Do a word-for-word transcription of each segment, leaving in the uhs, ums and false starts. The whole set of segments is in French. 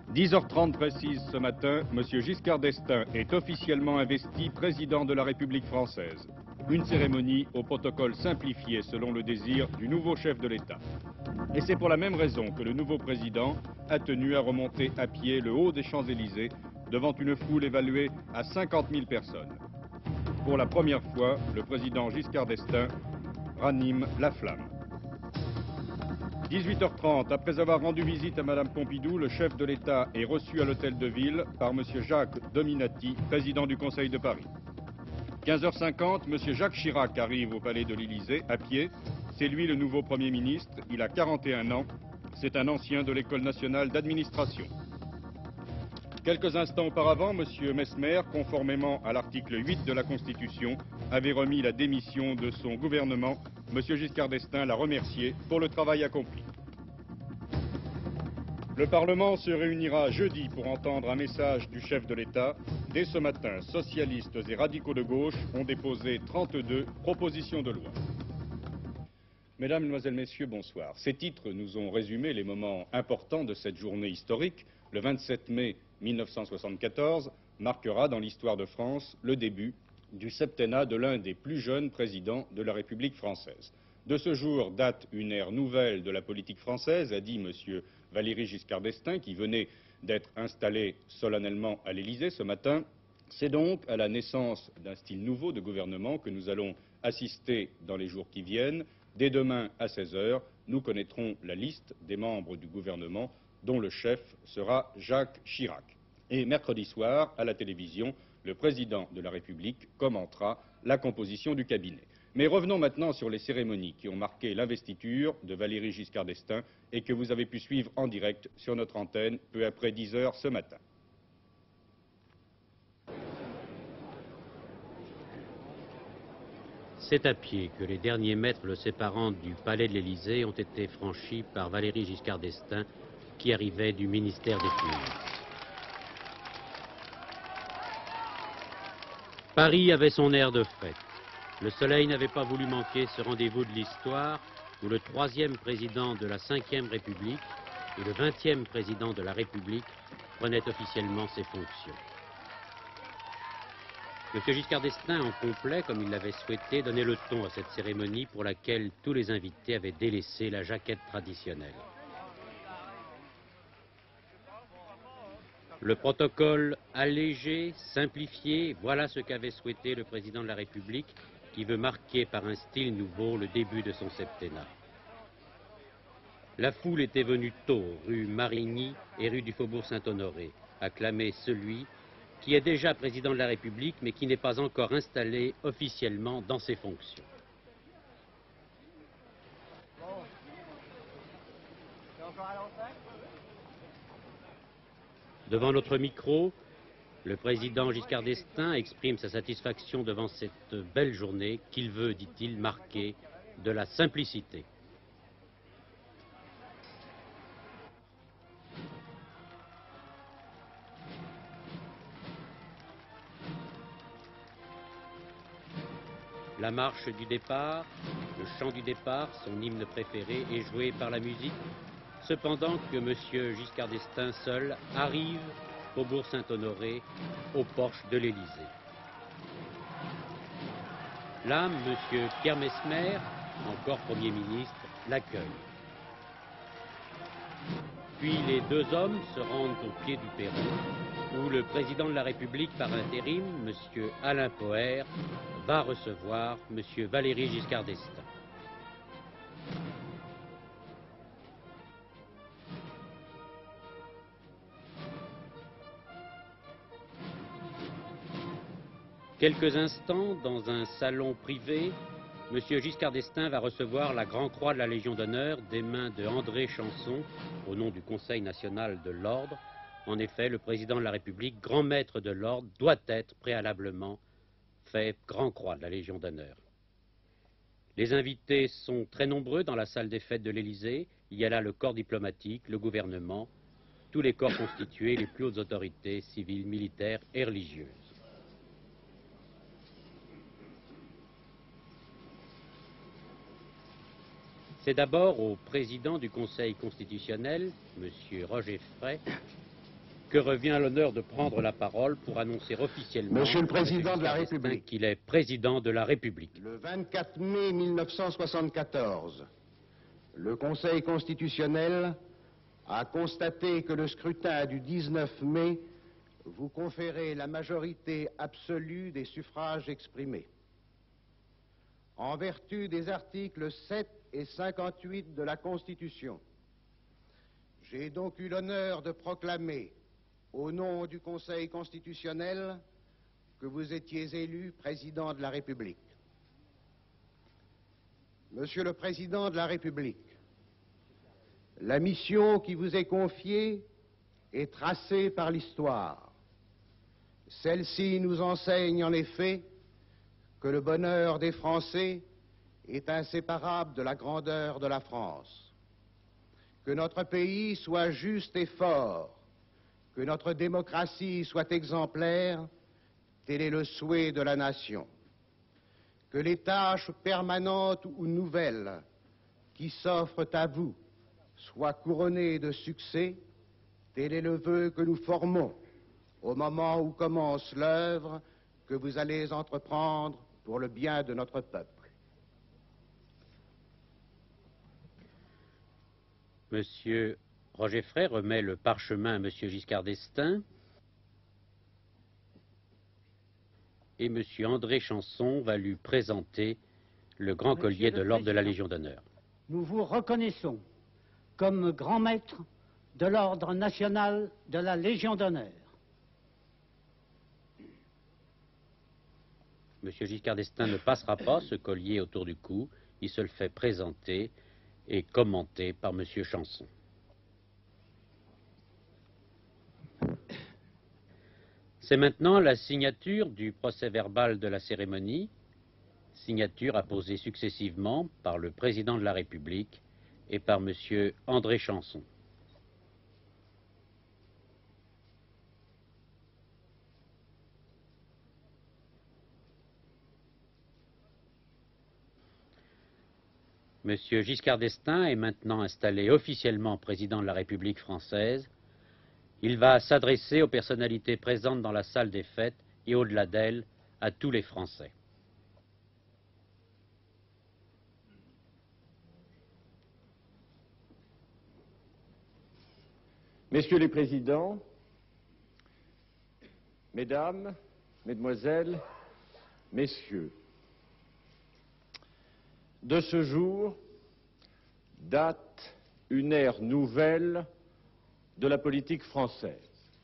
dix heures trente précise ce matin, M. Giscard d'Estaing est officiellement investi président de la République française. Une cérémonie au protocole simplifié selon le désir du nouveau chef de l'État. Et c'est pour la même raison que le nouveau président a tenu à remonter à pied le haut des Champs-Élysées devant une foule évaluée à cinquante mille personnes. Pour la première fois, le président Giscard d'Estaing ranime la flamme. dix-huit heures trente, après avoir rendu visite à Madame Pompidou, le chef de l'État est reçu à l'hôtel de ville par M. Jacques Dominati, président du Conseil de Paris. quinze heures cinquante, M. Jacques Chirac arrive au palais de l'Élysée à pied. C'est lui le nouveau Premier ministre, il a quarante et un ans, c'est un ancien de l'École nationale d'administration. Quelques instants auparavant, M. Messmer, conformément à l'article huit de la Constitution, avait remis la démission de son gouvernement. M. Giscard d'Estaing l'a remercié pour le travail accompli. Le Parlement se réunira jeudi pour entendre un message du chef de l'État. Dès ce matin, socialistes et radicaux de gauche ont déposé trente-deux propositions de loi. Mesdames, Mesdemoiselles, Messieurs, bonsoir. Ces titres nous ont résumé les moments importants de cette journée historique. Le vingt-sept mai mille neuf cent soixante-quatorze marquera dans l'histoire de France le début du septennat de l'un des plus jeunes présidents de la République française. De ce jour date une ère nouvelle de la politique française, a dit M. Valéry Giscard d'Estaing, qui venait d'être installé solennellement à l'Élysée ce matin. C'est donc à la naissance d'un style nouveau de gouvernement que nous allons assister dans les jours qui viennent. Dès demain à seize heures, nous connaîtrons la liste des membres du gouvernement dont le chef sera Jacques Chirac. Et mercredi soir, à la télévision, le président de la République commentera la composition du cabinet. Mais revenons maintenant sur les cérémonies qui ont marqué l'investiture de Valéry Giscard d'Estaing et que vous avez pu suivre en direct sur notre antenne peu après dix heures ce matin. C'est à pied que les derniers mètres le séparant du palais de l'Élysée ont été franchis par Valéry Giscard d'Estaing, qui arrivait du ministère des Finances. Paris avait son air de fête. Le soleil n'avait pas voulu manquer ce rendez-vous de l'histoire où le troisième président de la cinquième République et le vingtième président de la République prenaient officiellement ses fonctions. M. Giscard d'Estaing, en complet, comme il l'avait souhaité, donnait le ton à cette cérémonie pour laquelle tous les invités avaient délaissé la jaquette traditionnelle. Le protocole allégé, simplifié, voilà ce qu'avait souhaité le président de la République, qui veut marquer par un style nouveau le début de son septennat. La foule était venue tôt, rue Marigny et rue du Faubourg Saint-Honoré, acclamer celui qui est déjà président de la République, mais qui n'est pas encore installé officiellement dans ses fonctions. Devant notre micro, le président Giscard d'Estaing exprime sa satisfaction devant cette belle journée qu'il veut, dit-il, marquer de la simplicité. La marche du départ, le chant du départ, son hymne préféré, est joué par la musique, cependant que M. Giscard d'Estaing seul arrive au Faubourg Saint-Honoré, au porche de l'Élysée. Là, M. Pierre Messmer, encore Premier ministre, l'accueille. Puis les deux hommes se rendent au pied du perron, où le président de la République par intérim, M. Alain Poher, va recevoir M. Valéry Giscard d'Estaing. Quelques instants, dans un salon privé, M. Giscard d'Estaing va recevoir la Grand Croix de la Légion d'honneur des mains de André Chanson, au nom du Conseil national de l'Ordre. En effet, le président de la République, grand maître de l'Ordre, doit être préalablement fait Grand Croix de la Légion d'honneur. Les invités sont très nombreux dans la salle des fêtes de l'Élysée. Il y a là le corps diplomatique, le gouvernement, tous les corps constitués, les plus hautes autorités civiles, militaires et religieuses. C'est d'abord au président du Conseil constitutionnel, M. Roger Frey, que revient l'honneur de prendre la parole pour annoncer officiellement Monsieur le Président de la Giscard d'Estaing République, qu'il est président de la République. le vingt-quatre mai mille neuf cent soixante-quatorze, le Conseil constitutionnel a constaté que le scrutin du dix-neuf mai vous conférait la majorité absolue des suffrages exprimés. En vertu des articles sept et cinquante-huit de la Constitution, j'ai donc eu l'honneur de proclamer, au nom du Conseil constitutionnel, que vous étiez élu président de la République. Monsieur le Président de la République, la mission qui vous est confiée est tracée par l'histoire. Celle-ci nous enseigne en effet que le bonheur des Français est inséparable de la grandeur de la France. Que notre pays soit juste et fort, que notre démocratie soit exemplaire, tel est le souhait de la nation. Que les tâches permanentes ou nouvelles qui s'offrent à vous soient couronnées de succès, tel est le vœu que nous formons au moment où commence l'œuvre que vous allez entreprendre pour le bien de notre peuple. Monsieur Roger Frey remet le parchemin à Monsieur Giscard d'Estaing et Monsieur André Chanson va lui présenter le grand Monsieur collier le de l'ordre de la Président, Légion d'honneur. Nous vous reconnaissons comme grand maître de l'ordre national de la Légion d'honneur. Monsieur Giscard d'Estaing ne passera pas ce collier autour du cou, il se le fait présenter et commenté par Monsieur Chanson. C'est maintenant la signature du procès-verbal de la cérémonie, signature apposée successivement par le Président de la République et par Monsieur André Chanson. Monsieur Giscard d'Estaing est maintenant installé officiellement président de la République française. Il va s'adresser aux personnalités présentes dans la salle des fêtes et au-delà d'elles, à tous les Français. Messieurs les présidents, mesdames, mesdemoiselles, messieurs, de ce jour date une ère nouvelle de la politique française.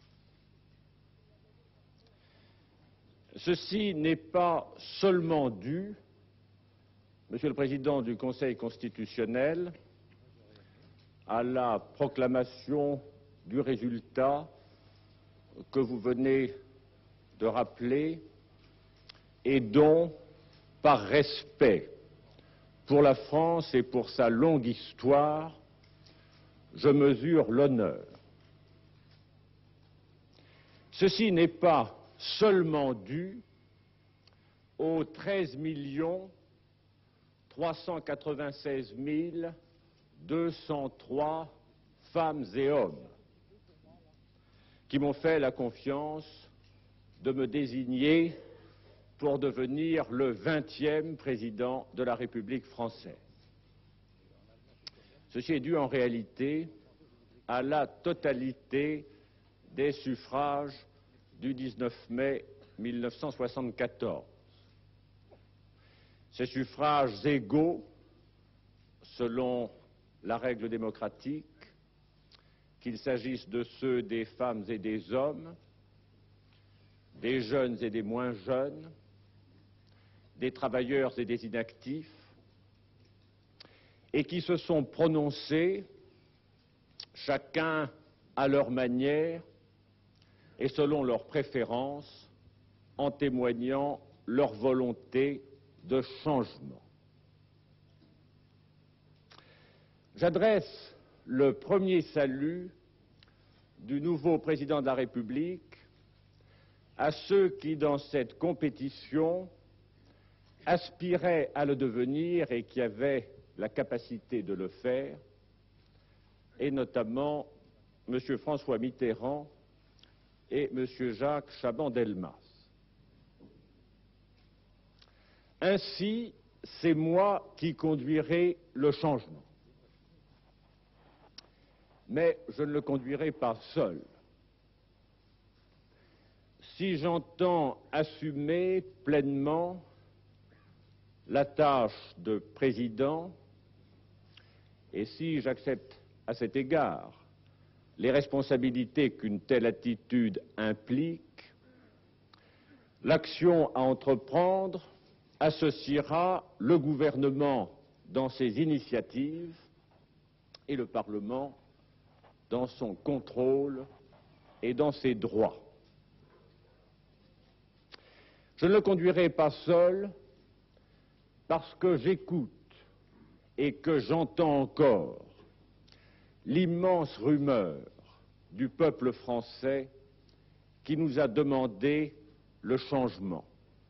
Ceci n'est pas seulement dû, Monsieur le Président du Conseil constitutionnel, à la proclamation du résultat que vous venez de rappeler et dont, par respect pour la France et pour sa longue histoire, je mesure l'honneur. Ceci n'est pas seulement dû aux treize millions trois cent quatre-vingt-seize mille deux cent trois femmes et hommes qui m'ont fait la confiance de me désigner pour devenir le vingtième président de la République française. Ceci est dû en réalité à la totalité des suffrages du dix-neuf mai mille neuf cent soixante-quatorze. Ces suffrages égaux, selon la règle démocratique, qu'il s'agisse de ceux des femmes et des hommes, des jeunes et des moins jeunes, des travailleurs et des inactifs, et qui se sont prononcés, chacun à leur manière et selon leurs préférences, en témoignant leur volonté de changement. J'adresse le premier salut du nouveau président de la République à ceux qui, dans cette compétition, aspiraient à le devenir et qui avaient la capacité de le faire, et notamment M. François Mitterrand, et M. Jacques Chaban-Delmas. Ainsi, c'est moi qui conduirai le changement. Mais je ne le conduirai pas seul. Si j'entends assumer pleinement la tâche de président, et si j'accepte à cet égard les responsabilités qu'une telle attitude implique, l'action à entreprendre associera le gouvernement dans ses initiatives et le Parlement dans son contrôle et dans ses droits. Je ne le conduirai pas seul parce que j'écoute et que j'entends encore l'immense rumeur du peuple français qui nous a demandé le changement.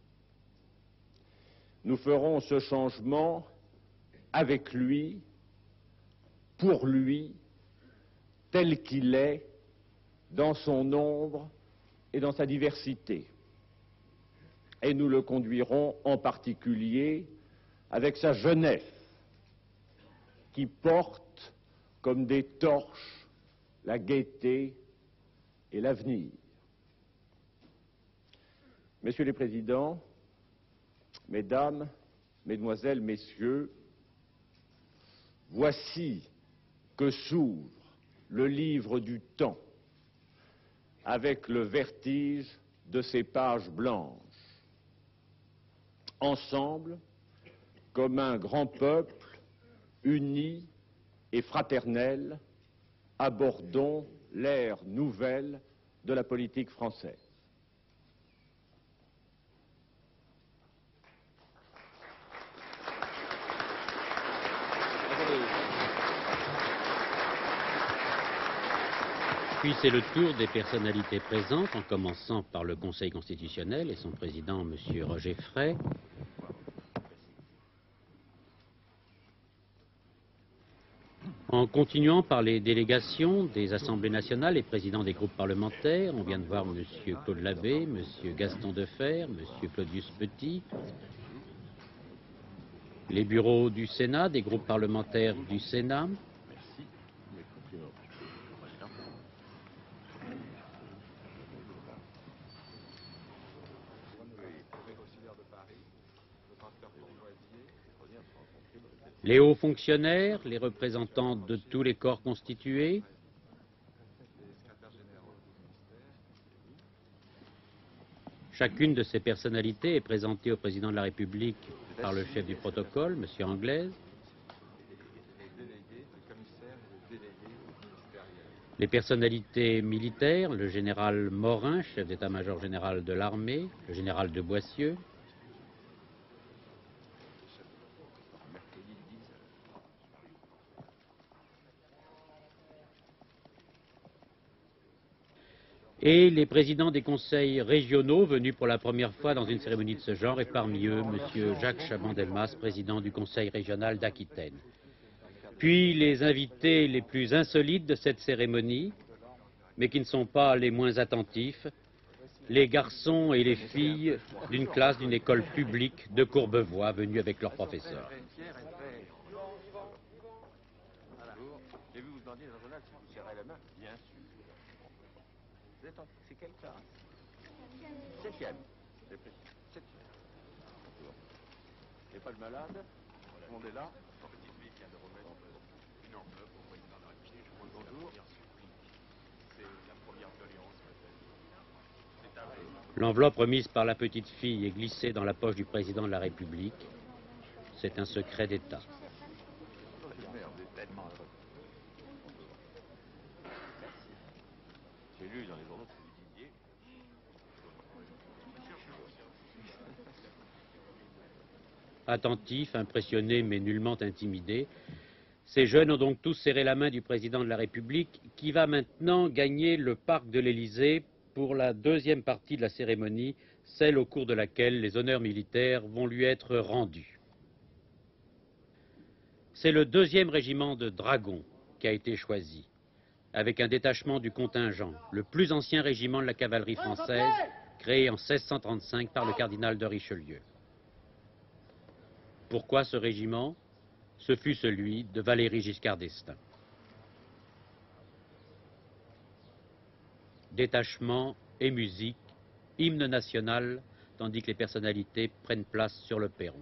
Nous ferons ce changement avec lui, pour lui, tel qu'il est, dans son nombre et dans sa diversité. Et nous le conduirons en particulier avec sa jeunesse, qui porte comme des torches la gaieté et l'avenir. Messieurs les présidents, Mesdames, Mesdemoiselles, Messieurs, voici que s'ouvre le livre du temps avec le vertige de ses pages blanches. Ensemble, comme un grand peuple, uni et fraternel, abordons l'ère nouvelle de la politique française. Puis c'est le tour des personnalités présentes, en commençant par le Conseil constitutionnel et son président, M. Roger Frey. En continuant par les délégations des assemblées nationales et présidents des groupes parlementaires, on vient de voir M. Claude Labbé, M. Gaston Defferre, M. Claudius Petit, les bureaux du Sénat, des groupes parlementaires du Sénat, les hauts fonctionnaires, les représentants de tous les corps constitués, chacune de ces personnalités est présentée au président de la République par le chef du protocole, M. Anglaise. Les personnalités militaires, le général Morin, chef d'état-major général de l'armée, le général de Boissieu, et les présidents des conseils régionaux venus pour la première fois dans une cérémonie de ce genre, et parmi eux, M. Jacques Chaban-Delmas, président du conseil régional d'Aquitaine. Puis les invités les plus insolites de cette cérémonie, mais qui ne sont pas les moins attentifs, les garçons et les filles d'une classe d'une école publique de Courbevoie venus avec leurs professeurs. C'est quelle classe? Septième. Septième. Il n'y a pas de malade? Tout le monde est là? Petite fille vient de remettre une enveloppe au président de la République. Bonjour. C'est la première doléance. L'enveloppe remise par la petite fille est glissée dans la poche du président de la République. C'est un secret d'État. J'ai lu dans les journaux que vous disiez. Attentifs, impressionnés mais nullement intimidés, ces jeunes ont donc tous serré la main du président de la République qui va maintenant gagner le parc de l'Élysée pour la deuxième partie de la cérémonie, celle au cours de laquelle les honneurs militaires vont lui être rendus. C'est le deuxième régiment de dragons qui a été choisi. avec un détachement du contingent, le plus ancien régiment de la cavalerie française, créé en seize cent trente-cinq par le cardinal de Richelieu. Pourquoi ce régiment? Ce fut celui de Valéry Giscard d'Estaing. Détachement et musique, hymne national, tandis que les personnalités prennent place sur le perron.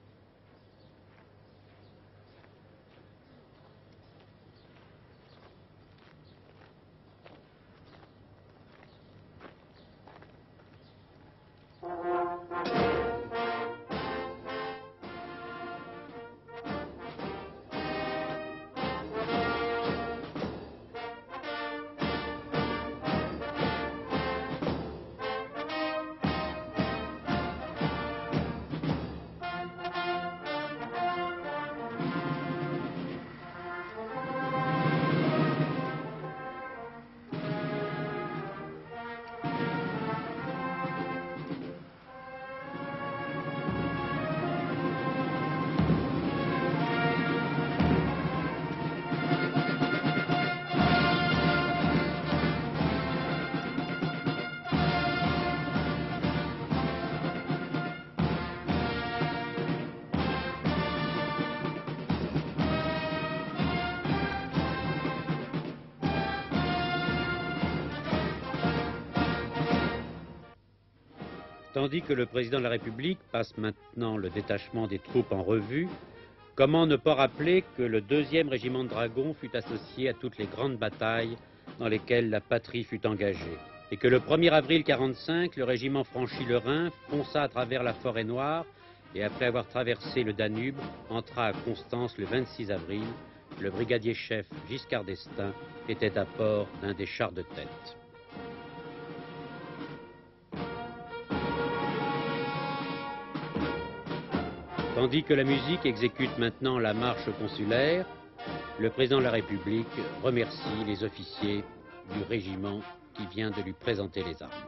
Tandis que le président de la République passe maintenant le détachement des troupes en revue, comment ne pas rappeler que le deuxième régiment de dragons fut associé à toutes les grandes batailles dans lesquelles la patrie fut engagée, et que le premier avril mille neuf cent quarante-cinq, le régiment franchit le Rhin, fonça à travers la forêt noire, et après avoir traversé le Danube, entra à Constance le vingt-six avril. Le brigadier-chef Giscard d'Estaing était à bord d'un des chars de tête. Tandis que la musique exécute maintenant la marche consulaire, le président de la République remercie les officiers du régiment qui vient de lui présenter les armes.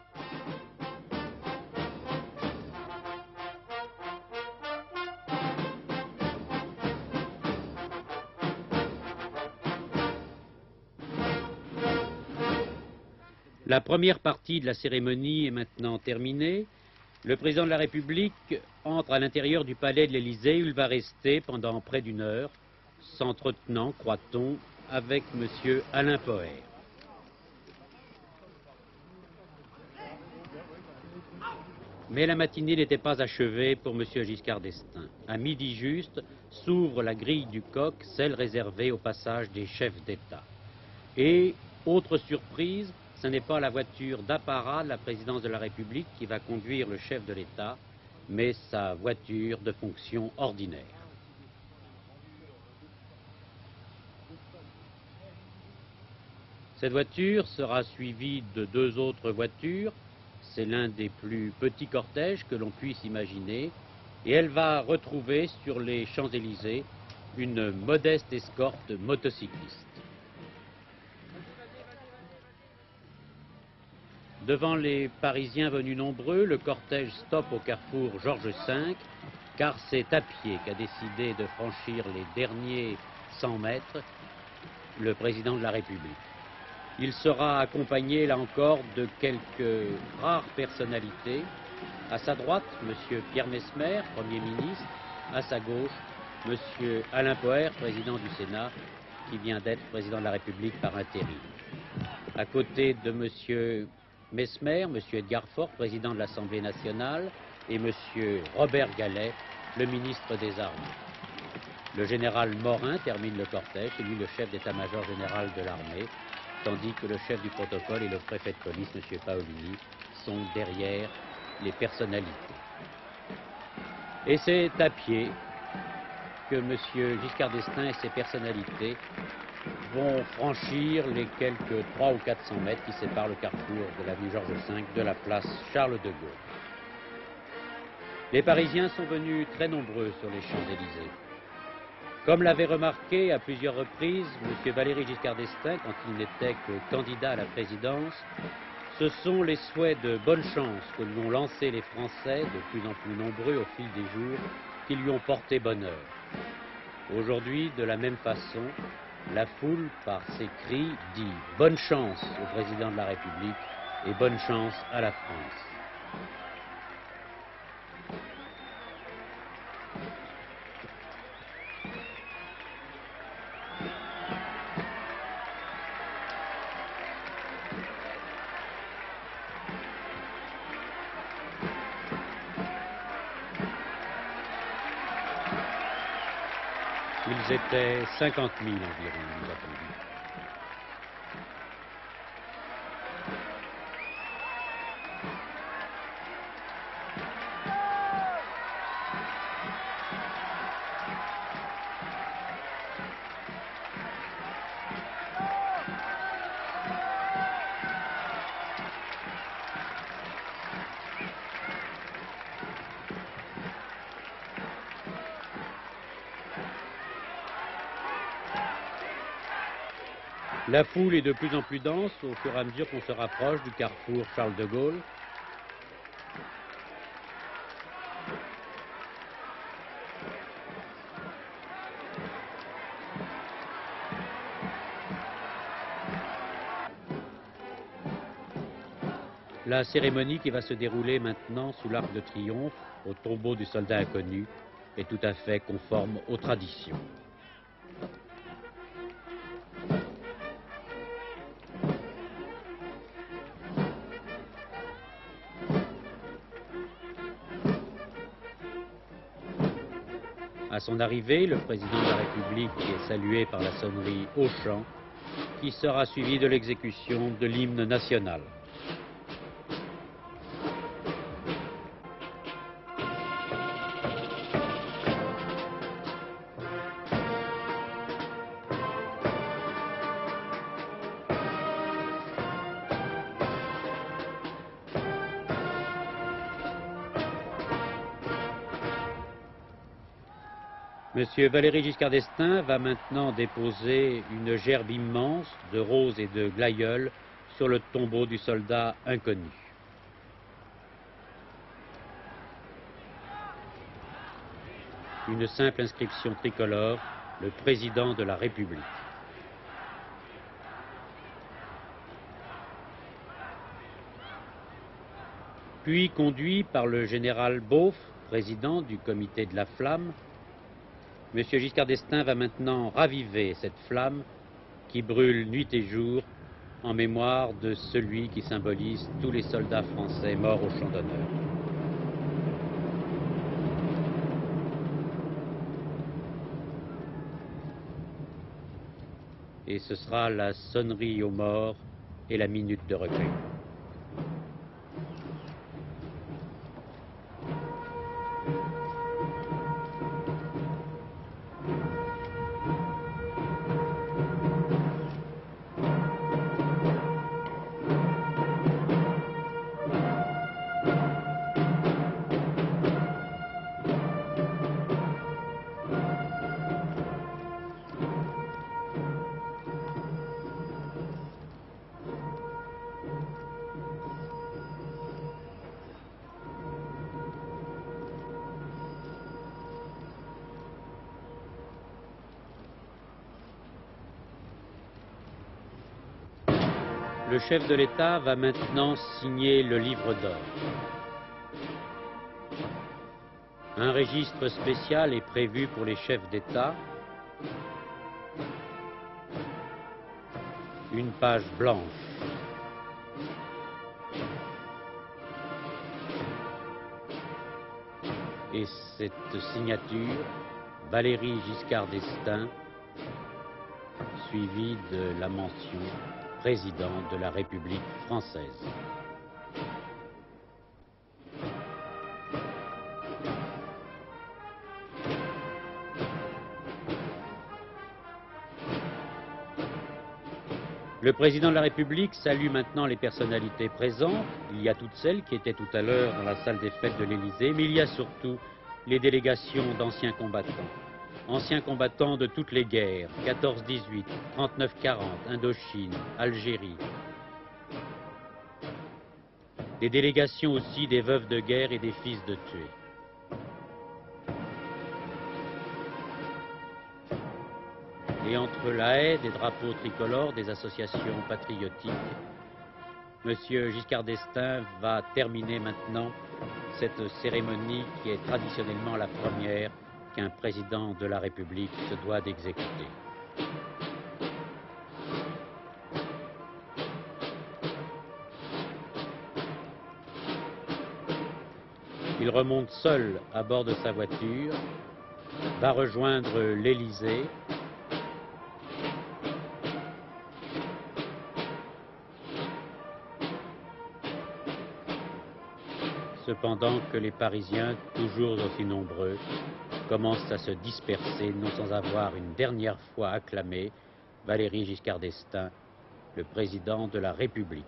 La première partie de la cérémonie est maintenant terminée. Le président de la République entre à l'intérieur du palais de l'Élysée où il va rester pendant près d'une heure, s'entretenant, croit-on, avec M. Alain Poher. Mais la matinée n'était pas achevée pour M. Giscard d'Estaing. À midi juste, s'ouvre la grille du coq, celle réservée au passage des chefs d'État. Et, autre surprise, ce n'est pas la voiture d'apparat de la présidence de la République qui va conduire le chef de l'État, mais sa voiture de fonction ordinaire. Cette voiture sera suivie de deux autres voitures. C'est l'un des plus petits cortèges que l'on puisse imaginer, et elle va retrouver sur les Champs-Élysées une modeste escorte motocycliste. Devant les Parisiens venus nombreux, le cortège stoppe au carrefour Georges cinq, car c'est à pied qu'a décidé de franchir les derniers cent mètres le président de la République. Il sera accompagné, là encore, de quelques rares personnalités. À sa droite, M. Pierre Messmer, Premier ministre. À sa gauche, M. Alain Poher, président du Sénat, qui vient d'être président de la République par intérim. À côté de M. Messmer, M. Edgar Faure, président de l'Assemblée nationale, et M. Robert Gallet, le ministre des Armées. Le général Morin termine le cortège, c'est lui le chef d'état-major général de l'armée, tandis que le chef du protocole et le préfet de police, M. Paolini, sont derrière les personnalités. Et c'est à pied que M. Giscard d'Estaing et ses personnalités vont franchir les quelques trois ou quatre cents mètres qui séparent le carrefour de l'avenue Georges cinq de la place Charles de Gaulle. Les Parisiens sont venus très nombreux sur les Champs-Élysées. Comme l'avait remarqué à plusieurs reprises M. Valéry Giscard d'Estaing quand il n'était que candidat à la présidence, ce sont les souhaits de bonne chance que lui ont lancés les Français, de plus en plus nombreux au fil des jours, qui lui ont porté bonheur. Aujourd'hui, de la même façon, La foule, par ses cris, dit « Bonne chance au président de la République et bonne chance à la France ». Ils étaient cinquante mille environ, nous a-t-on dit. La foule est de plus en plus dense au fur et à mesure qu'on se rapproche du carrefour Charles de Gaulle. La cérémonie qui va se dérouler maintenant sous l'Arc de Triomphe, au tombeau du soldat inconnu, est tout à fait conforme aux traditions. À son arrivée, le président de la République est salué par la sonnerie au chant, qui sera suivie de l'exécution de l'hymne national. Monsieur Valéry Giscard d'Estaing va maintenant déposer une gerbe immense de roses et de glaïeuls sur le tombeau du soldat inconnu. Une simple inscription tricolore, le président de la République. Puis conduit par le général Beauf, président du comité de la Flamme, Monsieur Giscard d'Estaing va maintenant raviver cette flamme qui brûle nuit et jour en mémoire de celui qui symbolise tous les soldats français morts au champ d'honneur. Et ce sera la sonnerie aux morts et la minute de recueil. Le chef de l'État va maintenant signer le livre d'or. Un registre spécial est prévu pour les chefs d'État. Une page blanche. Et cette signature, Valéry Giscard d'Estaing, suivie de la mention président de la République française. Le président de la République salue maintenant les personnalités présentes. Il y a toutes celles qui étaient tout à l'heure dans la salle des fêtes de l'Élysée, mais il y a surtout les délégations d'anciens combattants. Anciens combattants de toutes les guerres, quatorze dix-huit, trente-neuf quarante, Indochine, Algérie. Des délégations aussi des veuves de guerre et des fils de tués. et entre la haie des drapeaux tricolores des associations patriotiques, Monsieur Giscard d'Estaing va terminer maintenant cette cérémonie qui est traditionnellement la première qu'un président de la République se doit d'exécuter. Il remonte seul à bord de sa voiture, va rejoindre l'Élysée. Cependant que les Parisiens, toujours aussi nombreux, commencent à se disperser, non sans avoir une dernière fois acclamé Valéry Giscard d'Estaing, le président de la République.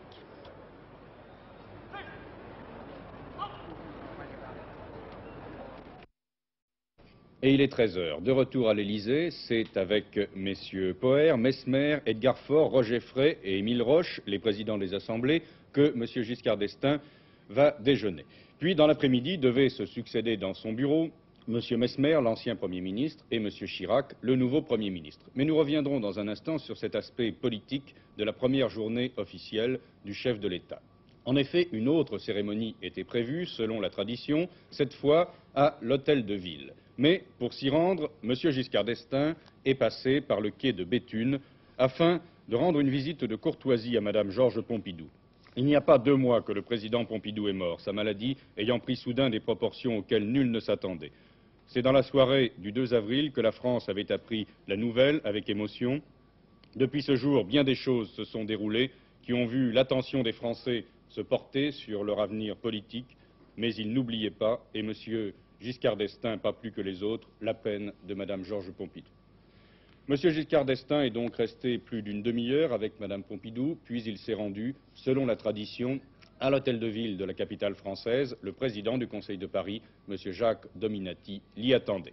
Et il est treize heures. De retour à l'Élysée, c'est avec messieurs Poher, Mesmer, Edgar Faure, Roger Frey et Émile Roche, les présidents des assemblées, que monsieur Giscard d'Estaing va déjeuner. Puis, dans l'après-midi, devaient se succéder dans son bureau monsieur Mesmer, l'ancien Premier ministre, et monsieur Chirac, le nouveau Premier ministre. Mais nous reviendrons dans un instant sur cet aspect politique de la première journée officielle du chef de l'État. En effet, une autre cérémonie était prévue, selon la tradition, cette fois à l'Hôtel de Ville. Mais, pour s'y rendre, monsieur Giscard d'Estaing est passé par le quai de Béthune afin de rendre une visite de courtoisie à madame Georges Pompidou. Il n'y a pas deux mois que le président Pompidou est mort, sa maladie ayant pris soudain des proportions auxquelles nul ne s'attendait. C'est dans la soirée du deux avril que la France avait appris la nouvelle avec émotion. Depuis ce jour, bien des choses se sont déroulées qui ont vu l'attention des Français se porter sur leur avenir politique, mais ils n'oubliaient pas, et monsieur Giscard d'Estaing, pas plus que les autres, la peine de madame Georges Pompidou. Monsieur Giscard d'Estaing est donc resté plus d'une demi-heure avec madame Pompidou, puis il s'est rendu, selon la tradition, à l'hôtel de ville de la capitale française. Le président du Conseil de Paris, monsieur Jacques Dominati, l'y attendait.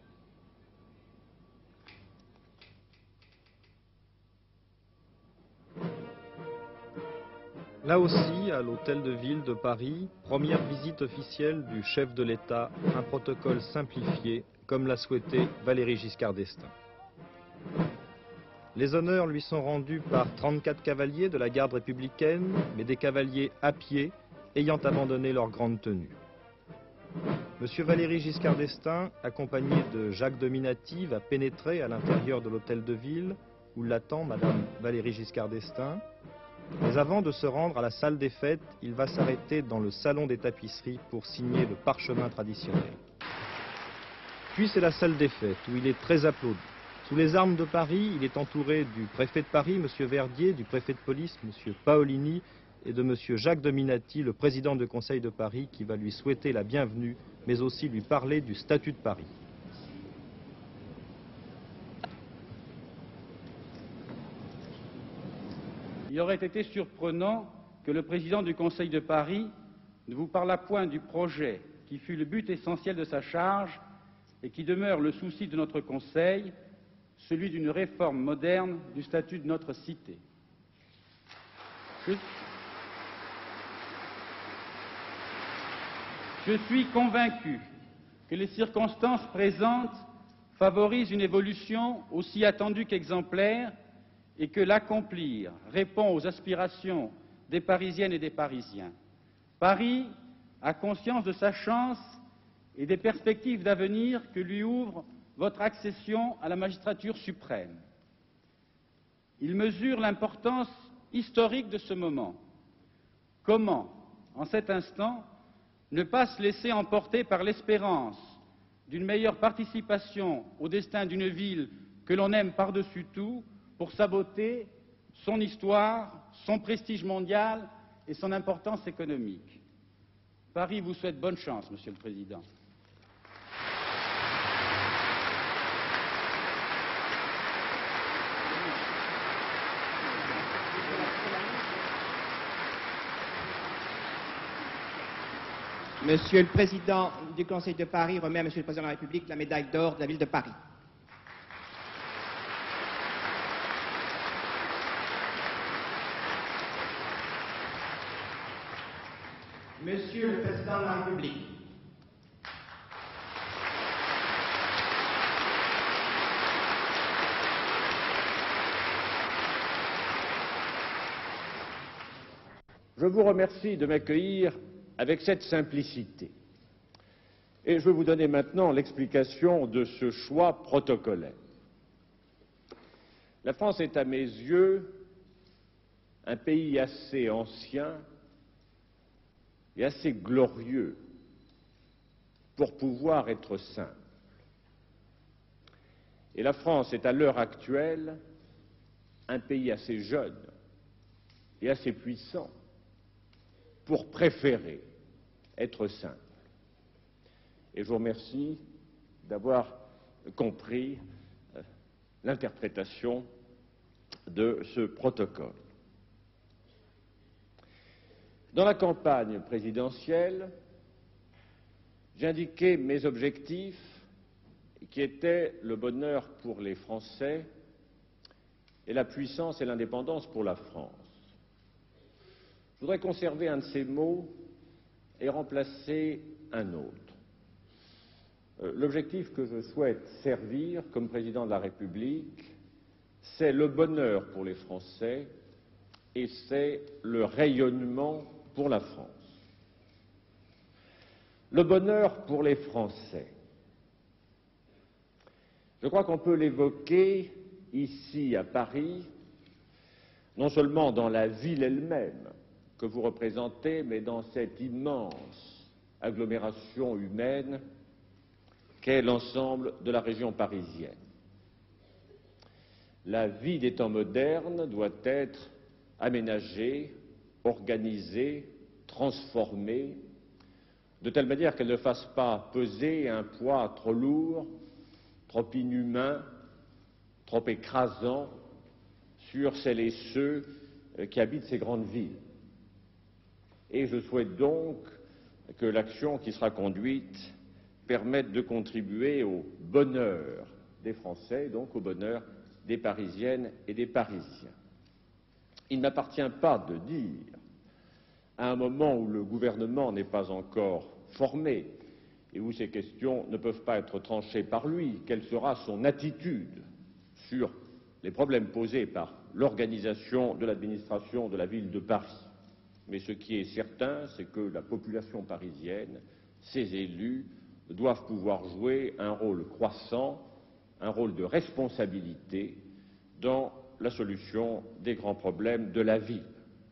Là aussi, à l'hôtel de ville de Paris, première visite officielle du chef de l'État, un protocole simplifié, comme l'a souhaité Valéry Giscard d'Estaing. Les honneurs lui sont rendus par trente-quatre cavaliers de la garde républicaine, mais des cavaliers à pied, ayant abandonné leur grande tenue. Monsieur Valéry Giscard d'Estaing, accompagné de Jacques Dominati, va pénétrer à l'intérieur de l'hôtel de ville, où l'attend madame Valéry Giscard d'Estaing. Mais avant de se rendre à la salle des fêtes, il va s'arrêter dans le salon des tapisseries pour signer le parchemin traditionnel. Puis c'est la salle des fêtes, où il est très applaudi. Sous les armes de Paris, il est entouré du préfet de Paris, M. Verdier, du préfet de police, M. Paolini, et de M. Jacques Dominati, le président du Conseil de Paris, qui va lui souhaiter la bienvenue, mais aussi lui parler du statut de Paris. Il aurait été surprenant que le président du Conseil de Paris ne vous parlât point du projet qui fut le but essentiel de sa charge et qui demeure le souci de notre Conseil, celui d'une réforme moderne du statut de notre cité. Je, je suis convaincu que les circonstances présentes favorisent une évolution aussi attendue qu'exemplaire et que l'accomplir répond aux aspirations des Parisiennes et des Parisiens. Paris a conscience de sa chance et des perspectives d'avenir que lui ouvre votre accession à la magistrature suprême. Il mesure l'importance historique de ce moment. Comment, en cet instant, ne pas se laisser emporter par l'espérance d'une meilleure participation au destin d'une ville que l'on aime par-dessus tout, pour sa beauté, son histoire, son prestige mondial et son importance économique. Paris vous souhaite bonne chance, Monsieur le Président. Monsieur le Président du Conseil de Paris remet à Monsieur le Président de la République la médaille d'or de la ville de Paris. Monsieur le Président de la République. Je vous remercie de m'accueillir avec cette simplicité. Et je vais vous donner maintenant l'explication de ce choix protocolaire. La France est à mes yeux un pays assez ancien et assez glorieux pour pouvoir être simple. Et la France est à l'heure actuelle un pays assez jeune et assez puissant pour préférer être simple. Et je vous remercie d'avoir compris euh, l'interprétation de ce protocole. Dans la campagne présidentielle, j'ai indiqué mes objectifs qui étaient le bonheur pour les Français et la puissance et l'indépendance pour la France. Je voudrais conserver un de ces mots et remplacer un autre. Euh, L'objectif que je souhaite servir comme président de la République, c'est le bonheur pour les Français et c'est le rayonnement pour la France. Le bonheur pour les Français. Je crois qu'on peut l'évoquer ici à Paris, non seulement dans la ville elle-même que vous représentez, mais dans cette immense agglomération humaine qu'est l'ensemble de la région parisienne. La vie des temps modernes doit être aménagée, organisée, transformée, de telle manière qu'elle ne fasse pas peser un poids trop lourd, trop inhumain, trop écrasant sur celles et ceux qui habitent ces grandes villes. Et je souhaite donc que l'action qui sera conduite permette de contribuer au bonheur des Français, donc au bonheur des Parisiennes et des Parisiens. Il ne m'appartient pas de dire, à un moment où le gouvernement n'est pas encore formé et où ces questions ne peuvent pas être tranchées par lui, quelle sera son attitude sur les problèmes posés par l'organisation de l'administration de la ville de Paris. Mais ce qui est certain, c'est que la population parisienne, ses élus, doivent pouvoir jouer un rôle croissant, un rôle de responsabilité dans la solution des grands problèmes de la ville.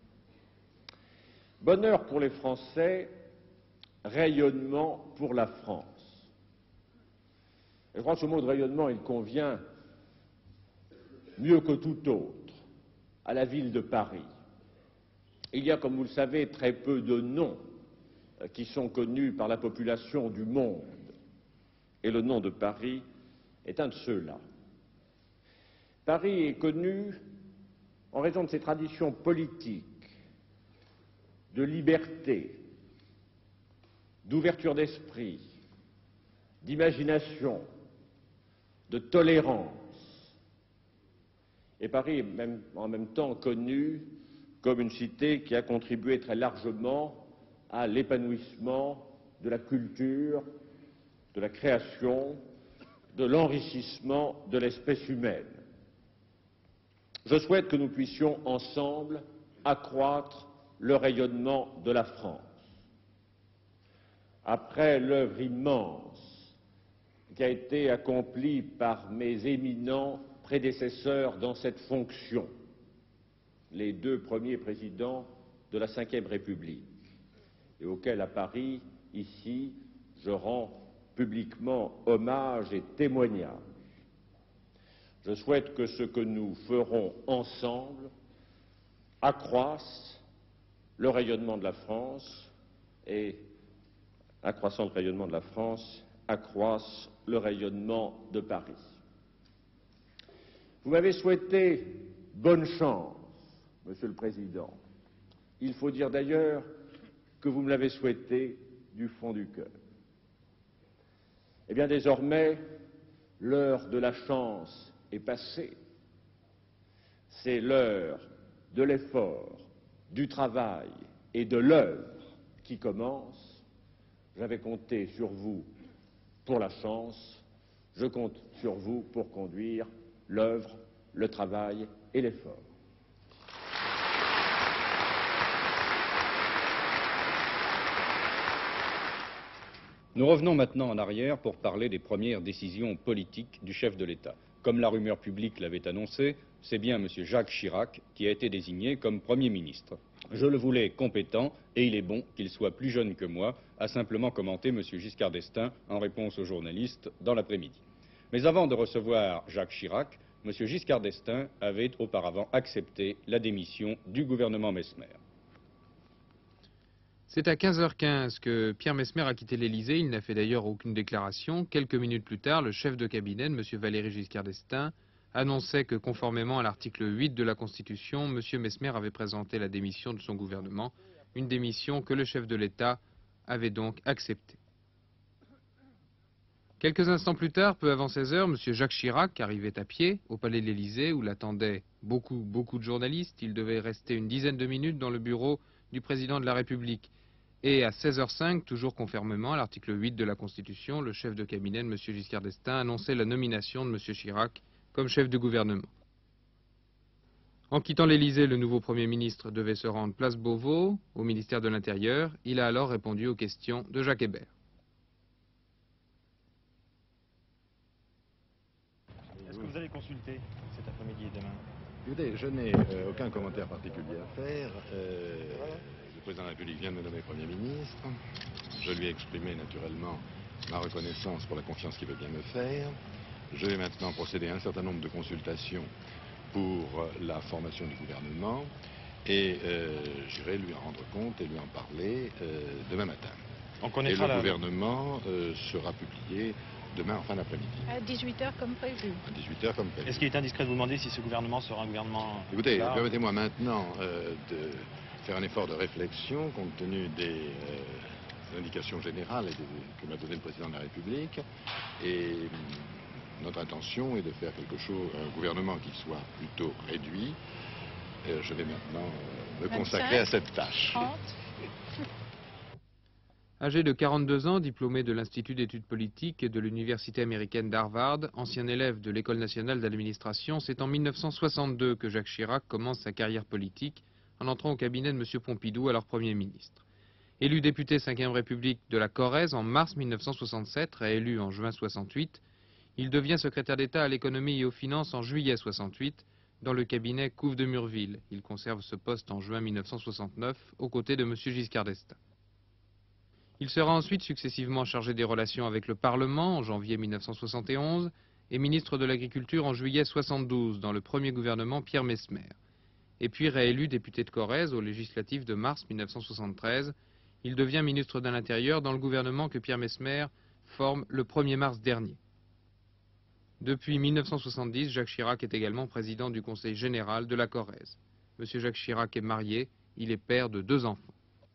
Bonheur pour les Français, rayonnement pour la France. Et je crois que ce mot de rayonnement, il convient mieux que tout autre à la ville de Paris. Il y a, comme vous le savez, très peu de noms qui sont connus par la population du monde. Et le nom de Paris est un de ceux-là. Paris est connu en raison de ses traditions politiques, de liberté, d'ouverture d'esprit, d'imagination, de tolérance. Et Paris est même, en même temps connu comme une cité qui a contribué très largement à l'épanouissement de la culture, de la création, de l'enrichissement de l'espèce humaine. Je souhaite que nous puissions ensemble accroître le rayonnement de la France. Après l'œuvre immense qui a été accomplie par mes éminents prédécesseurs dans cette fonction, les deux premiers présidents de la Cinquième République, et auxquels à Paris, ici, je rends publiquement hommage et témoignage. Je souhaite que ce que nous ferons ensemble accroisse le rayonnement de la France et, accroissant le rayonnement de la France, accroisse le rayonnement de Paris. Vous m'avez souhaité bonne chance, Monsieur le Président. Il faut dire d'ailleurs que vous me l'avez souhaité du fond du cœur. Eh bien, désormais, l'heure de la chance est passée. C'est l'heure de l'effort, du travail et de l'œuvre qui commence. J'avais compté sur vous pour la chance, je compte sur vous pour conduire l'œuvre, le travail et l'effort. Nous revenons maintenant en arrière pour parler des premières décisions politiques du chef de l'État. Comme la rumeur publique l'avait annoncé, c'est bien M. Jacques Chirac qui a été désigné comme Premier ministre. Je le voulais compétent et il est bon qu'il soit plus jeune que moi, a simplement commenté M. Giscard d'Estaing en réponse aux journalistes dans l'après-midi. Mais avant de recevoir Jacques Chirac, M. Giscard d'Estaing avait auparavant accepté la démission du gouvernement Messmer. C'est à quinze heures quinze que Pierre Messmer a quitté l'Élysée. Il n'a fait d'ailleurs aucune déclaration. Quelques minutes plus tard, le chef de cabinet, M. Valéry Giscard d'Estaing, annonçait que, conformément à l'article huit de la Constitution, M. Messmer avait présenté la démission de son gouvernement, une démission que le chef de l'État avait donc acceptée. Quelques instants plus tard, peu avant seize heures, M. Jacques Chirac arrivait à pied au palais de l'Élysée, où l'attendaient beaucoup, beaucoup de journalistes. Il devait rester une dizaine de minutes dans le bureau du président de la République. Et à seize heures cinq, toujours conformément à l'article huit de la Constitution, le chef de cabinet de M. Giscard d'Estaing annonçait la nomination de M. Chirac comme chef de gouvernement. En quittant l'Élysée, le nouveau Premier ministre devait se rendre place Beauvau, au ministère de l'Intérieur. Il a alors répondu aux questions de Jacques Hébert. Est-ce que vous allez consulter cet après-midi et demain? Écoutez, je n'ai euh, aucun commentaire particulier à faire. Euh, le président de la République vient de me nommer Premier ministre. Je lui ai exprimé naturellement ma reconnaissance pour la confiance qu'il veut bien me faire. Je vais maintenant procéder à un certain nombre de consultations pour la formation du gouvernement et euh, j'irai lui en rendre compte et lui en parler euh, demain matin. On et connaîtra le la... gouvernement euh, sera publié demain en fin d'après-midi. À dix-huit heures comme prévu. À dix-huit heures comme prévu. Est-ce qu'il est indiscret de vous demander si ce gouvernement sera un gouvernement... Écoutez, permettez-moi maintenant euh, de faire un effort de réflexion compte tenu des euh, indications générales et des, que m'a donné le président de la République. Et notre intention est de faire quelque chose, un gouvernement qui soit plutôt réduit. Euh, je vais maintenant euh, me consacrer à cette tâche. trente. Âgé de quarante-deux ans, diplômé de l'Institut d'études politiques et de l'Université américaine d'Harvard, ancien élève de l'École nationale d'administration, c'est en mille neuf cent soixante-deux que Jacques Chirac commence sa carrière politique en entrant au cabinet de M. Pompidou, alors Premier ministre. Élu député cinquième République de la Corrèze en mars mille neuf cent soixante-sept, réélu en juin soixante-huit, il devient secrétaire d'État à l'économie et aux finances en juillet soixante-huit dans le cabinet Couve de Murville. Il conserve ce poste en juin mille neuf cent soixante-neuf aux côtés de M. Giscard d'Estaing. Il sera ensuite successivement chargé des relations avec le Parlement en janvier mille neuf cent soixante et onze et ministre de l'Agriculture en juillet soixante-douze dans le premier gouvernement Pierre Messmer. Et puis réélu député de Corrèze aux législatives de mars mille neuf cent soixante-treize, il devient ministre de l'Intérieur dans le gouvernement que Pierre Messmer forme le premier mars dernier. Depuis mille neuf cent soixante-dix, Jacques Chirac est également président du Conseil général de la Corrèze. Monsieur Jacques Chirac est marié, il est père de deux enfants.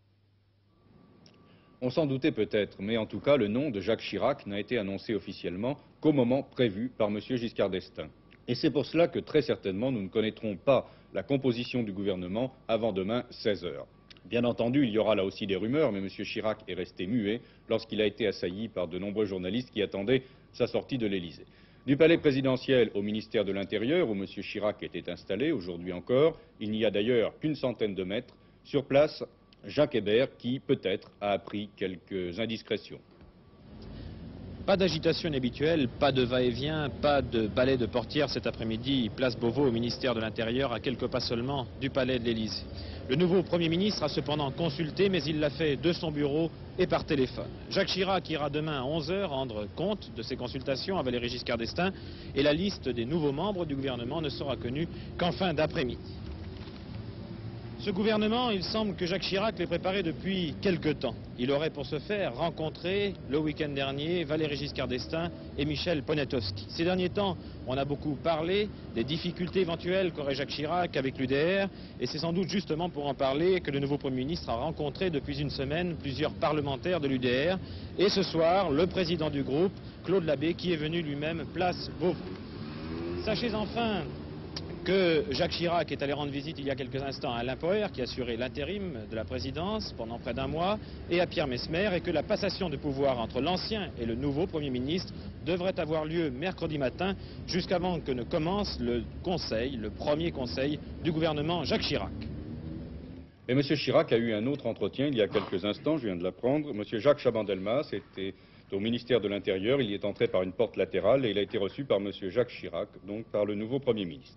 On s'en doutait peut-être, mais en tout cas, le nom de Jacques Chirac n'a été annoncé officiellement qu'au moment prévu par M. Giscard d'Estaing. Et c'est pour cela que très certainement nous ne connaîtrons pas la composition du gouvernement avant demain seize heures. Bien entendu, il y aura là aussi des rumeurs, mais M. Chirac est resté muet lorsqu'il a été assailli par de nombreux journalistes qui attendaient sa sortie de l'Élysée. Du palais présidentiel au ministère de l'Intérieur, où M. Chirac était installé, aujourd'hui encore, il n'y a d'ailleurs qu'une centaine de mètres. Sur place, Jacques Hébert, qui peut-être a appris quelques indiscrétions. Pas d'agitation inhabituelle, pas de va-et-vient, pas de balai de portière cet après-midi, place Beauvau au ministère de l'Intérieur, à quelques pas seulement du palais de l'Élysée. Le nouveau Premier ministre a cependant consulté, mais il l'a fait de son bureau et par téléphone. Jacques Chirac ira demain à onze heures rendre compte de ses consultations à Valéry Giscard d'Estaing et la liste des nouveaux membres du gouvernement ne sera connue qu'en fin d'après-midi. Ce gouvernement, il semble que Jacques Chirac l'ait préparé depuis quelque temps. Il aurait pour ce faire rencontré le week-end dernier Valéry Giscard d'Estaing et Michel Poniatowski. Ces derniers temps, on a beaucoup parlé des difficultés éventuelles qu'aurait Jacques Chirac avec l'U D R et c'est sans doute justement pour en parler que le nouveau Premier ministre a rencontré depuis une semaine plusieurs parlementaires de l'U D R et ce soir, le président du groupe, Claude Labbé, qui est venu lui-même place Beauvau. Sachez enfin que Jacques Chirac est allé rendre visite il y a quelques instants à Alain Poher, qui assurait l'intérim de la présidence pendant près d'un mois, et à Pierre Messmer, et que la passation de pouvoir entre l'ancien et le nouveau Premier ministre devrait avoir lieu mercredi matin, jusqu'avant que ne commence le conseil, le premier conseil du gouvernement Jacques Chirac. Mais M. Chirac a eu un autre entretien il y a quelques instants, je viens de l'apprendre. M. Jacques Chaban-Delmas était au ministère de l'Intérieur, il y est entré par une porte latérale et il a été reçu par M. Jacques Chirac, donc par le nouveau Premier ministre.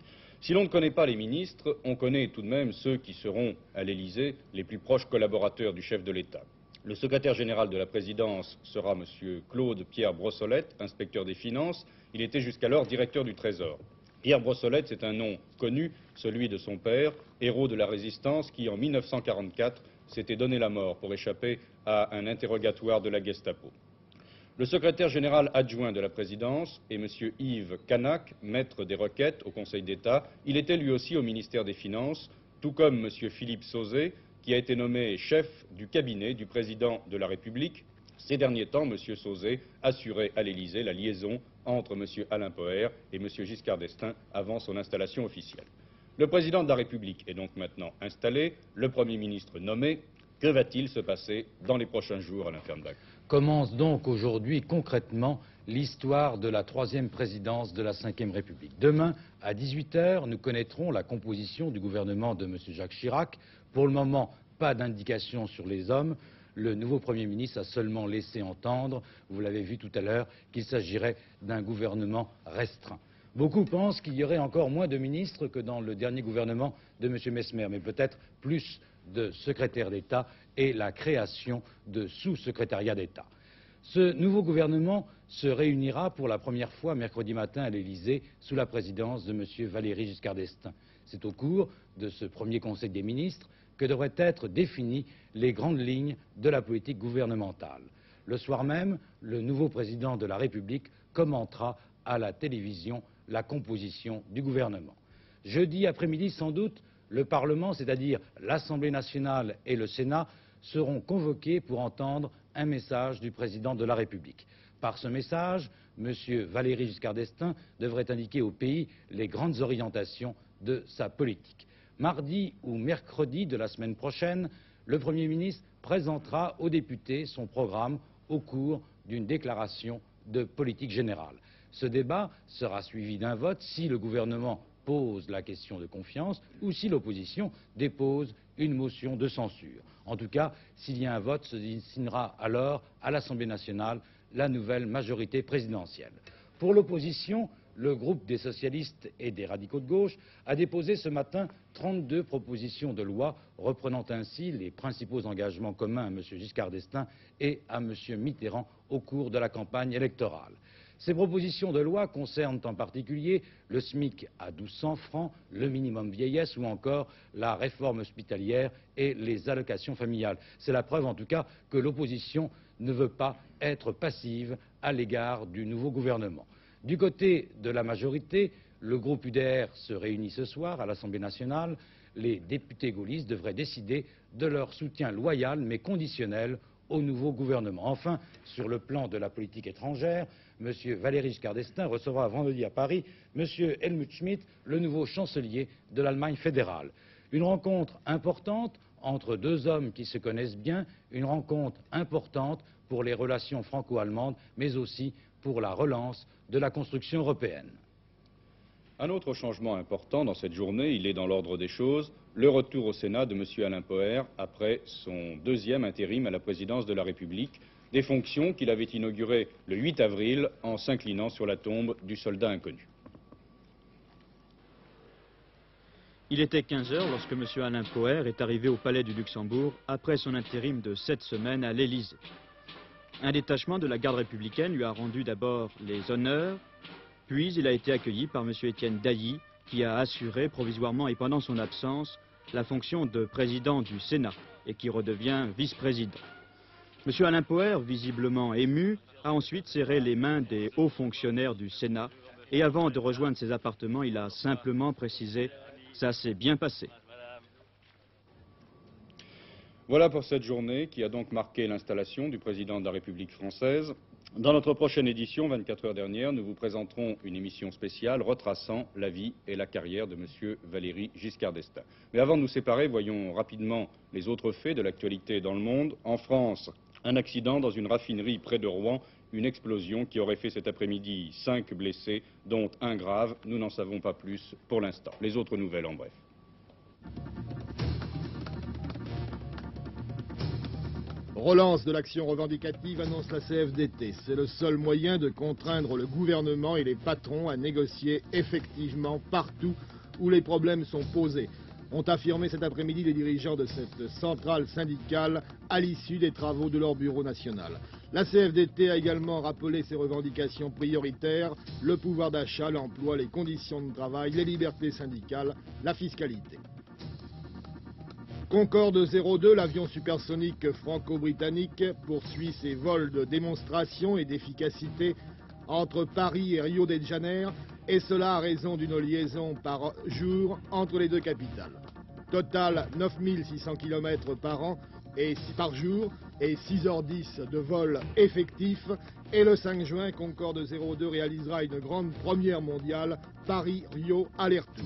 Si l'on ne connaît pas les ministres, on connaît tout de même ceux qui seront à l'Élysée les plus proches collaborateurs du chef de l'État. Le secrétaire général de la présidence sera M. Claude Pierre Brossolette, inspecteur des finances. Il était jusqu'alors directeur du Trésor. Pierre Brossolette, c'est un nom connu, celui de son père, héros de la résistance qui, en mille neuf cent quarante-quatre, s'était donné la mort pour échapper à un interrogatoire de la Gestapo. Le secrétaire général adjoint de la présidence est M. Yves Canac, maître des requêtes au Conseil d'État. Il était lui aussi au ministère des Finances, tout comme M. Philippe Sauzet, qui a été nommé chef du cabinet du président de la République. Ces derniers temps, M. Sauzet assurait à l'Élysée la liaison entre M. Alain Poher et M. Giscard d'Estaing avant son installation officielle. Le président de la République est donc maintenant installé, le Premier ministre nommé. Que va-t-il se passer dans les prochains jours, Alain Fernbach? Commence donc aujourd'hui concrètement l'histoire de la troisième présidence de la cinquième République. Demain, à dix-huit heures, nous connaîtrons la composition du gouvernement de M. Jacques Chirac. Pour le moment, pas d'indication sur les hommes. Le nouveau Premier ministre a seulement laissé entendre, vous l'avez vu tout à l'heure, qu'il s'agirait d'un gouvernement restreint. Beaucoup pensent qu'il y aurait encore moins de ministres que dans le dernier gouvernement de M. Messmer, mais peut-être plus de secrétaires d'État et la création de sous-secrétariats d'État. Ce nouveau gouvernement se réunira pour la première fois mercredi matin à l'Élysée sous la présidence de M. Valéry Giscard d'Estaing. C'est au cours de ce premier Conseil des ministres que devraient être définies les grandes lignes de la politique gouvernementale. Le soir même, le nouveau président de la République commentera à la télévision la composition du gouvernement. Jeudi après-midi, sans doute, le Parlement, c'est-à-dire l'Assemblée nationale et le Sénat, seront convoqués pour entendre un message du président de la République. Par ce message, M. Valéry Giscard d'Estaing devrait indiquer au pays les grandes orientations de sa politique. Mardi ou mercredi de la semaine prochaine, le Premier ministre présentera aux députés son programme au cours d'une déclaration de politique générale. Ce débat sera suivi d'un vote si le gouvernement pose la question de confiance ou si l'opposition dépose une motion de censure. En tout cas, s'il y a un vote, se dessinera alors à l'Assemblée nationale la nouvelle majorité présidentielle. Pour l'opposition, le groupe des socialistes et des radicaux de gauche a déposé ce matin trente-deux propositions de loi reprenant ainsi les principaux engagements communs à M. Giscard d'Estaing et à M. Mitterrand au cours de la campagne électorale. Ces propositions de loi concernent en particulier le SMIC à mille deux cents francs, le minimum vieillesse ou encore la réforme hospitalière et les allocations familiales. C'est la preuve en tout cas que l'opposition ne veut pas être passive à l'égard du nouveau gouvernement. Du côté de la majorité, le groupe U D R se réunit ce soir à l'Assemblée nationale. Les députés gaullistes devraient décider de leur soutien loyal mais conditionnel au nouveau gouvernement. Enfin, sur le plan de la politique étrangère, M. Valéry Giscard d'Estaing recevra vendredi à Paris M. Helmut Schmidt, le nouveau chancelier de l'Allemagne fédérale. Une rencontre importante entre deux hommes qui se connaissent bien, une rencontre importante pour les relations franco-allemandes, mais aussi pour la relance de la construction européenne. Un autre changement important dans cette journée, il est dans l'ordre des choses, le retour au Sénat de M. Alain Poher après son deuxième intérim à la présidence de la République, des fonctions qu'il avait inaugurées le huit avril en s'inclinant sur la tombe du soldat inconnu. Il était quinze heures lorsque M. Alain Poher est arrivé au Palais du Luxembourg après son intérim de sept semaines à l'Élysée. Un détachement de la garde républicaine lui a rendu d'abord les honneurs, puis il a été accueilli par M. Étienne Dailly, qui a assuré provisoirement et pendant son absence la fonction de président du Sénat et qui redevient vice-président. M. Alain Poher, visiblement ému, a ensuite serré les mains des hauts fonctionnaires du Sénat et avant de rejoindre ses appartements, il a simplement précisé « ça s'est bien passé ». Voilà pour cette journée qui a donc marqué l'installation du président de la République française. Dans notre prochaine édition, vingt-quatre heures dernière, nous vous présenterons une émission spéciale retraçant la vie et la carrière de M. Valéry Giscard d'Estaing. Mais avant de nous séparer, voyons rapidement les autres faits de l'actualité dans le monde. En France, un accident dans une raffinerie près de Rouen, une explosion qui aurait fait cet après-midi cinq blessés, dont un grave. Nous n'en savons pas plus pour l'instant. Les autres nouvelles en bref. Relance de l'action revendicative, annonce la C F D T. C'est le seul moyen de contraindre le gouvernement et les patrons à négocier effectivement partout où les problèmes sont posés, ont affirmé cet après-midi les dirigeants de cette centrale syndicale à l'issue des travaux de leur bureau national. La C F D T a également rappelé ses revendications prioritaires, le pouvoir d'achat, l'emploi, les conditions de travail, les libertés syndicales, la fiscalité. Concorde zéro deux, l'avion supersonique franco-britannique, poursuit ses vols de démonstration et d'efficacité entre Paris et Rio de Janeiro, et cela à raison d'une liaison par jour entre les deux capitales. Total neuf mille six cents kilomètres par an et par jour et six heures dix de vol effectif. Et le cinq juin, Concorde zéro deux réalisera une grande première mondiale, Paris-Rio aller-retour.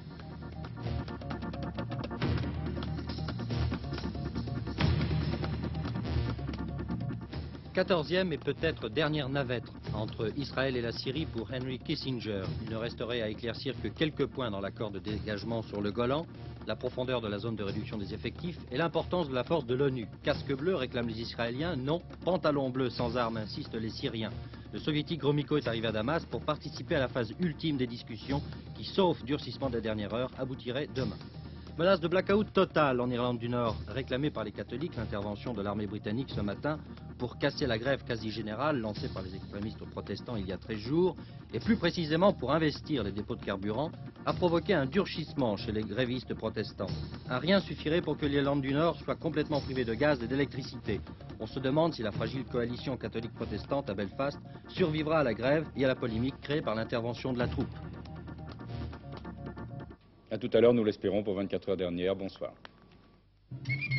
quatorzième et peut-être dernière navette entre Israël et la Syrie pour Henry Kissinger. Il ne resterait à éclaircir que quelques points dans l'accord de dégagement sur le Golan, la profondeur de la zone de réduction des effectifs et l'importance de la force de l'ONU. Casque bleu réclament les Israéliens, non. Pantalon bleu sans armes insistent les Syriens. Le soviétique Gromyko est arrivé à Damas pour participer à la phase ultime des discussions qui, sauf durcissement de la dernière heure, aboutirait demain. Menace de blackout total en Irlande du Nord, réclamée par les catholiques, l'intervention de l'armée britannique ce matin pour casser la grève quasi générale lancée par les extrémistes protestants il y a treize jours, et plus précisément pour investir les dépôts de carburant, a provoqué un durcissement chez les grévistes protestants. Un rien suffirait pour que l'Irlande du Nord soit complètement privée de gaz et d'électricité. On se demande si la fragile coalition catholique protestante à Belfast survivra à la grève et à la polémique créée par l'intervention de la troupe. À tout à l'heure, nous l'espérons, pour vingt-quatre heures dernières. Bonsoir.